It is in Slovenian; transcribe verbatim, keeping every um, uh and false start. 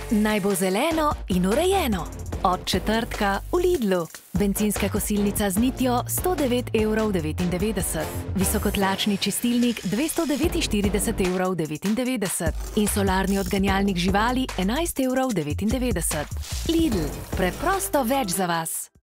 Naj bo zeleno in urejeno. Od četrtka v Lidlu. Bencinska kosilnica z nitjo sto devet evrov devetindevetdeset, visokotlačni čistilnik dvesto devetinštirideset evrov devetindevetdeset in solarni odganjalnik živali enajst evrov devetindevetdeset. Lidl, preprosto več za vas.